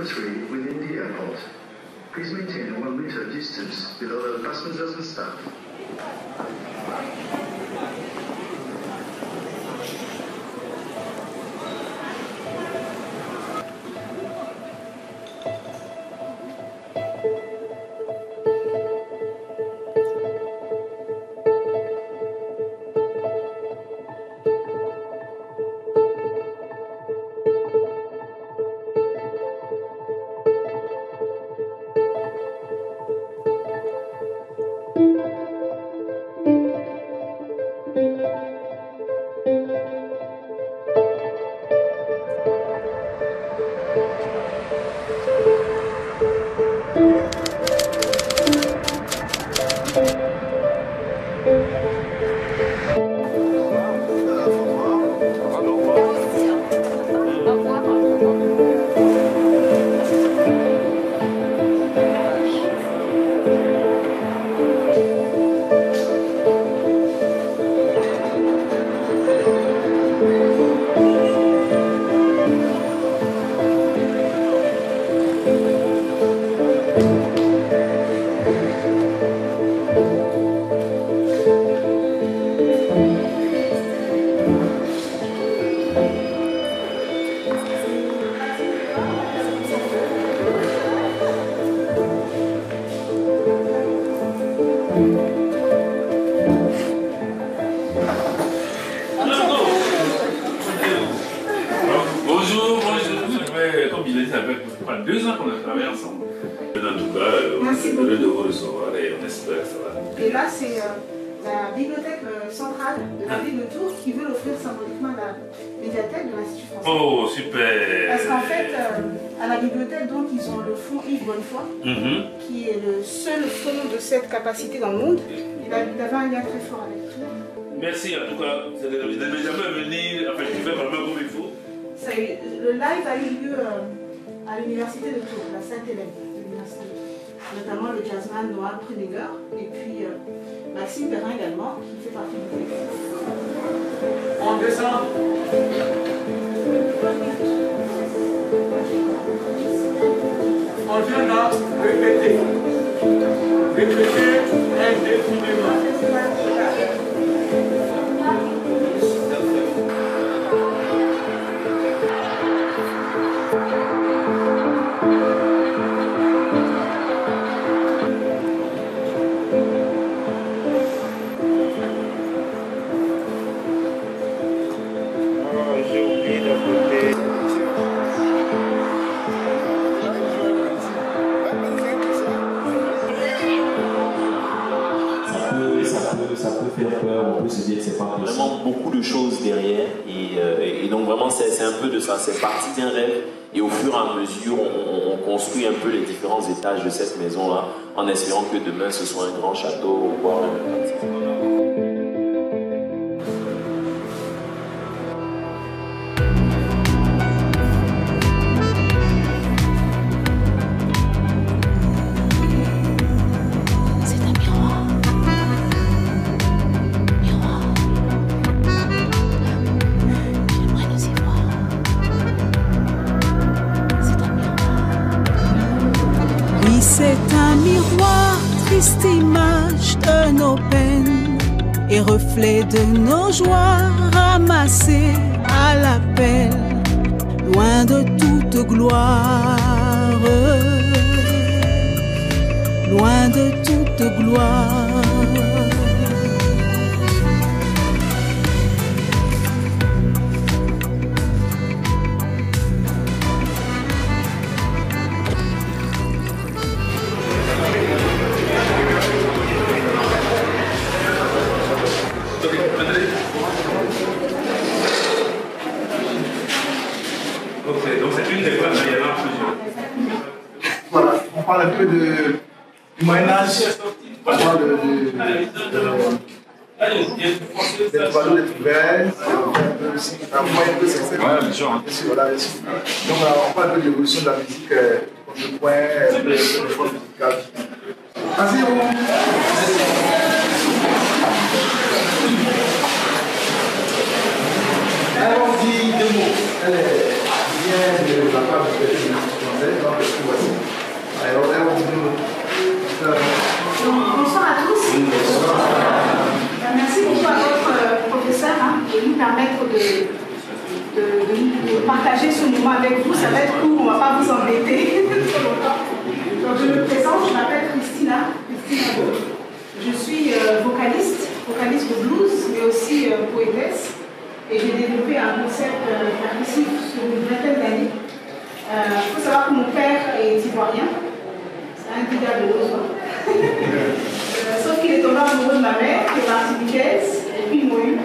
Terminal 3 within the airport. Please maintain a 1 meter distance below the passengers and staff. Et là, c'est la bibliothèque centrale de la ville de Tours qui veut l'offrir symboliquement à la médiathèque de l'Institut français. Oh, super! Parce qu'en fait, à la bibliothèque, donc, ils ont le fonds Yves Bonnefoy, qui est le seul fonds de cette capacité dans le monde. Il avait un lien très fort avec Tours. Merci, en tout cas, vous n'avez jamais venir, enfin, tu fais vraiment comme il faut. Le live a eu lieu à l'université de Tours, la Sainte-Hélène de l'université. Notamment le jazzman Noah Pruniger et puis Maxime Perrin également, qui fait partie du collectif. On descend. On vient là répéter. Répéter indéfiniment. Ça peut faire peur, on peut se dire que c'est pas possible. Vraiment beaucoup de choses derrière et donc vraiment c'est un peu de ça, c'est parti d'un rêve et au fur et à mesure on construit un peu les différents étages de cette maison là en espérant que demain ce soit un grand château voire un... C'est un miroir, triste image de nos peines et reflet de nos joies ramassées à la pelle, loin de toute gloire, loin de toute gloire. Voilà, on parle un peu du Moyen-Âge, on parle des tableaux découverts, un peu aussi, un moyen de s'exprimer. Ouais, bien sûr. Voilà, donc on parle un peu de l'évolution de la musique, de point, de forme musicale. Vas-y, on dit deux mots. Elle vient de la part de l'Institut français. permettre de partager ce moment avec vous. Ça va être court, on ne va pas vous embêter. Donc je me présente, je m'appelle Christina Beau. Je suis vocaliste de blues, mais aussi poétesse. Et j'ai développé un concept percussif sur une vingtaine d'années. Il faut savoir que mon père est ivoirien. C'est un giga de rose. Sauf qu'il est tombé amoureux de ma mère, qui est martiniquaise, et puis ils m'ont eu.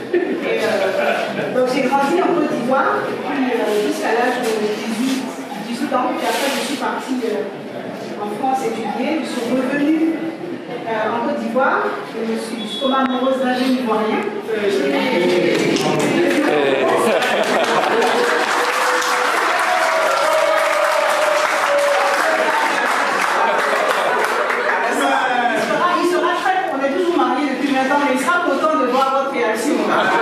Donc j'ai grandi en Côte d'Ivoire, jusqu'à l'âge de 18 ans. Puis après, je suis partie en France étudier. Je suis revenue en Côte d'Ivoire. Je suis tombée amoureuse d'un jeune ivoirien. Mais il sera content de voir votre réaction.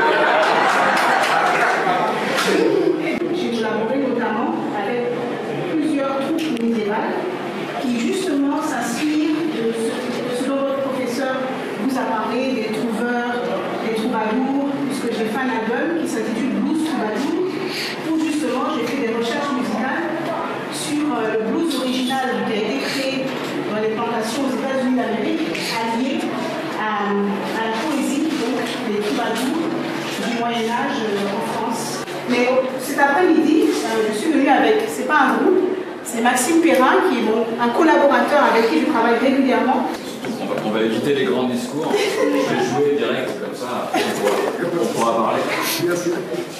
J'ai collaboré notamment avec plusieurs troupes médiévales qui justement s'inspirent de ce dont votre professeur vous a parlé, des trouveurs, des troubadours, puisque j'ai fait un album qui s'intitule Blues Troubadour, où justement j'ai fait des recherches musicales sur le blues original qui a été créé dans les plantations aux États-Unis d'Amérique, allié à la poésie donc, des troubadours du Moyen-Âge en France. Mais cet après-midi, je suis venue avec, c'est pas un groupe, c'est Maxime Perrin qui est un collaborateur avec qui je travaille régulièrement. On va éviter les grands discours, je vais jouer direct comme ça, on pourra parler. Merci.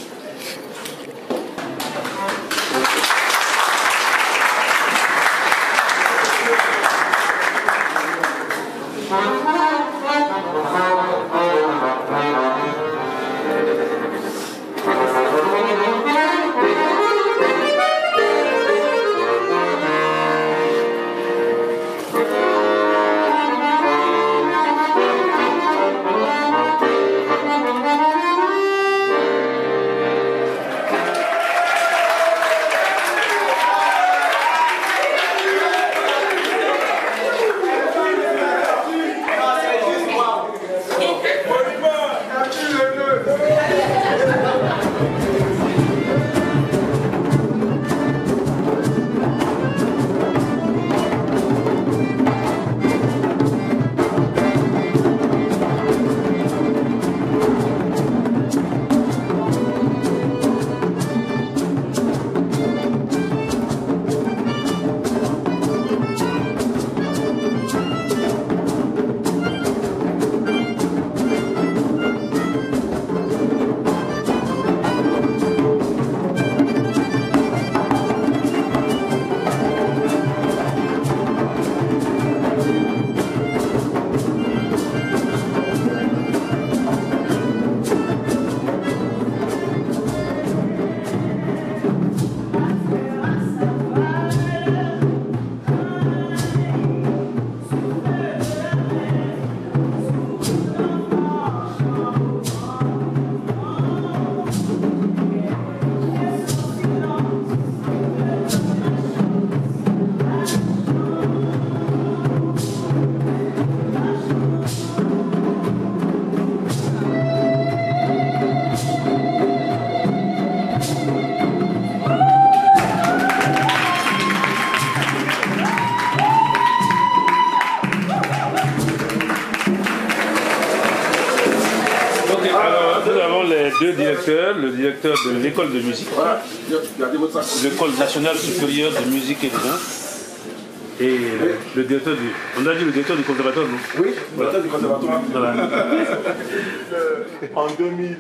Deux directeurs, le directeur de l'école de musique, l'école nationale supérieure de musique et de danse, et le directeur du... On a dit le directeur du conservatoire, non? Oui, le directeur du conservatoire. Voilà. En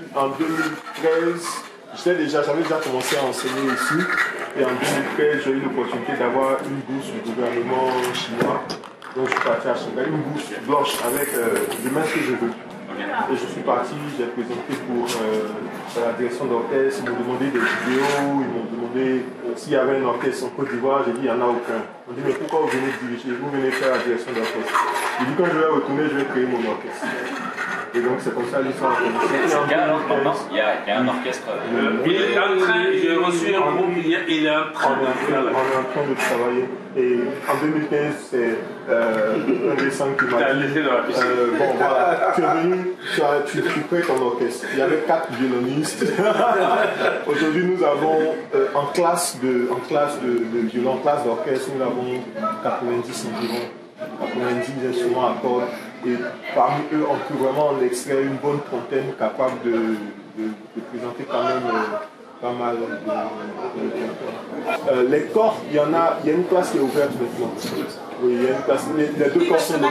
2013, j'avais déjà commencé à enseigner ici, et en 2013, j'ai eu l'opportunité d'avoir une bourse du gouvernement chinois. Donc je suis parti à Shanghai, une bourse blanche avec le maître que je veux. Et je suis parti, j'ai présenté pour la direction d'orchestre, ils m'ont demandé des vidéos, ils m'ont demandé s'il y avait un orchestre en Côte d'Ivoire, j'ai dit il n'y en a aucun. Ils m'ont dit mais pourquoi vous venez diriger, vous venez faire la direction d'orchestre. J'ai dit quand je vais retourner, je vais créer mon orchestre. Et donc c'est comme ça l'histoire a commencé. Il y a un orchestre. Il est en train, j'ai reçu un groupe, il est en train de travailler. Et en 2015, c'est un des cinq qui m'a dit bon voilà, tu es venu, tu crées ton orchestre. Il y avait 4 violonistes. Aujourd'hui, nous avons en classe de violon, en classe d'orchestre, nous avons 90 environ. 90 instruments à cordes, et parmi eux on peut vraiment en extraire une bonne trentaine capable de présenter quand même pas mal de les corps, il y a une classe qui est ouverte maintenant. Oui, il y a une classe, les 2 corps sont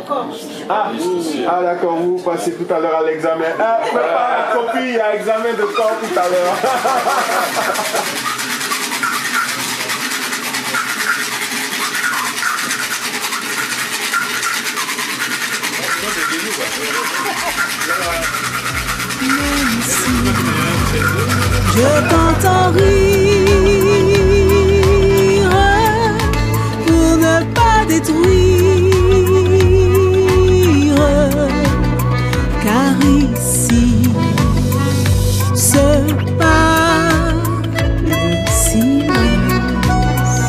ah d'accord, vous passez tout à l'heure à l'examen. Ah, prépare la copie, il y a examen de corps tout à l'heure. Je t'entends rire pour ne pas détruire, car ici se parle le silence.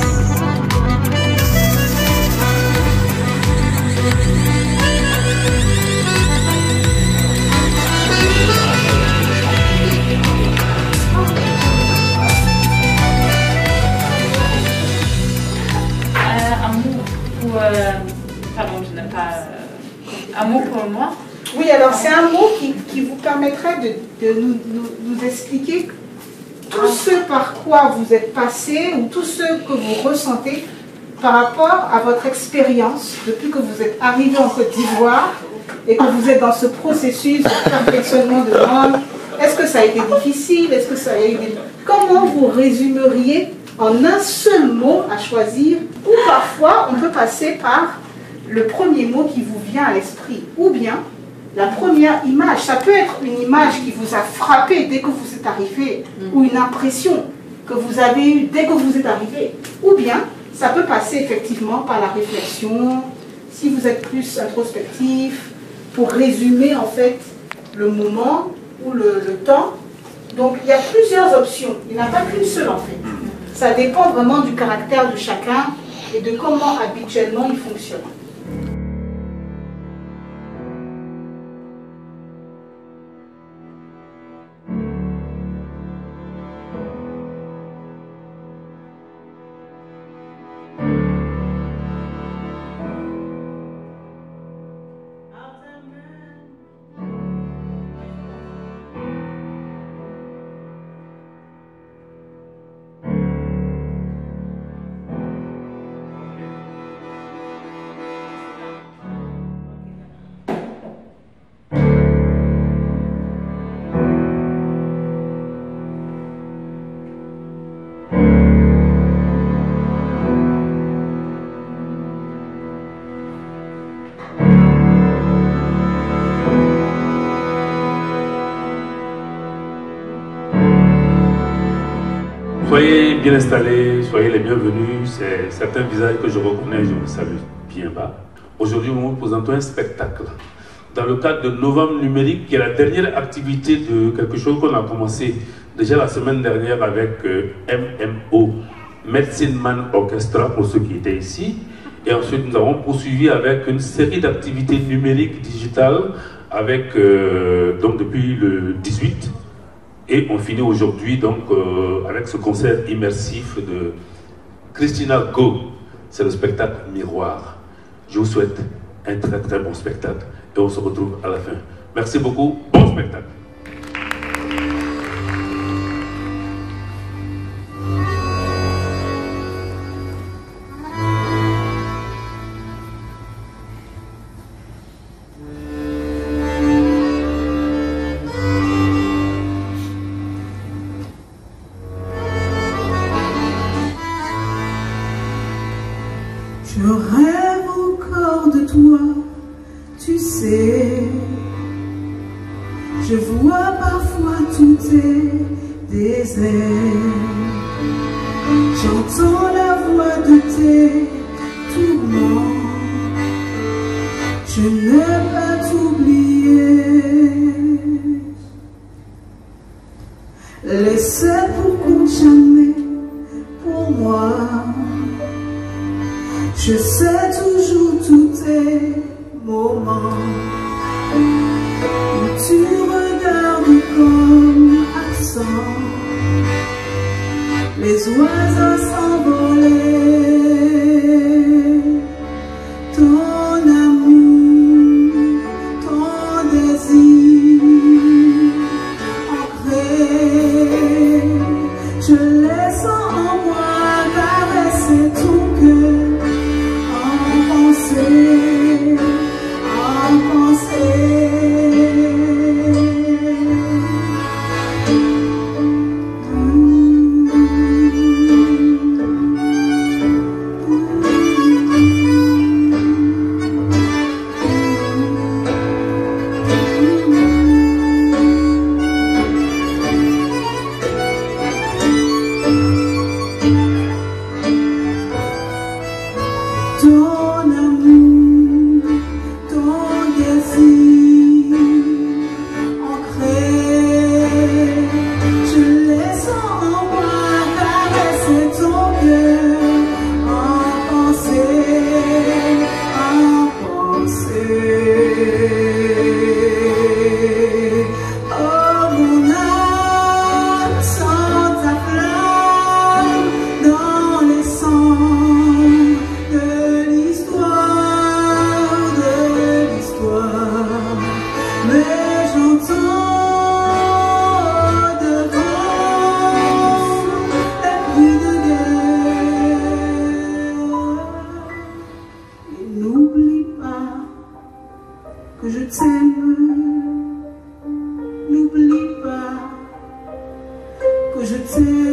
Pardon, je n'ai pas un mot pour moi. Oui, alors c'est un mot qui vous permettrait de nous expliquer tout ce par quoi vous êtes passé ou tout ce que vous ressentez par rapport à votre expérience depuis que vous êtes arrivé en Côte d'Ivoire et que vous êtes dans ce processus de perfectionnement de langue. Est-ce que ça a été difficile? Est-ce que ça a été... Comment vous résumeriez en un seul mot à choisir? Ou parfois, on peut passer par le premier mot qui vous vient à l'esprit. Ou bien, la première image. Ça peut être une image qui vous a frappé dès que vous êtes arrivé. Ou une impression que vous avez eue dès que vous êtes arrivé. Ou bien, ça peut passer effectivement par la réflexion. Si vous êtes plus introspectif, pour résumer en fait le moment ou le temps. Donc, il y a plusieurs options. Il n'y en a pas qu'une seule en fait. Ça dépend vraiment du caractère de chacun et de comment habituellement il fonctionne. Soyez bien installés, soyez les bienvenus. C'est certains visages que je reconnais, je vous salue bien bas. Aujourd'hui, nous vous présentons un spectacle dans le cadre de Novembre numérique, qui est la dernière activité de quelque chose qu'on a commencé déjà la semaine dernière avec MMO, Medicine Man Orchestra, pour ceux qui étaient ici. Et ensuite, nous avons poursuivi avec une série d'activités numériques digitales avec, donc depuis le 18. Et on finit aujourd'hui donc avec ce concert immersif de Christina Go. C'est le spectacle Miroir. Je vous souhaite un très très bon spectacle et on se retrouve à la fin. Merci beaucoup, bon spectacle. Je rêve encore de toi, tu sais. Je vois parfois tout est désert. J'entends la voix de tes tourments. Je n'ai pas t'oublier. laissez pour compte jamais pour moi. Je sais toujours tous tes moments où tu regardes comme absent les oiseaux s'envolaient. Ton amour, ton désir ancré, je laisse en moi caresser ton cœur en pensée, en pensée. Ton amour, ton désir ancré, je laisse en moi caresser ton cœur en pensée, en pensée. Oh mon âme, sans ta flamme dans les sangs de l'histoire, mais j'entends devant les bruits de guerre. Et n'oublie pas que je t'aime, n'oublie pas que je t'aime.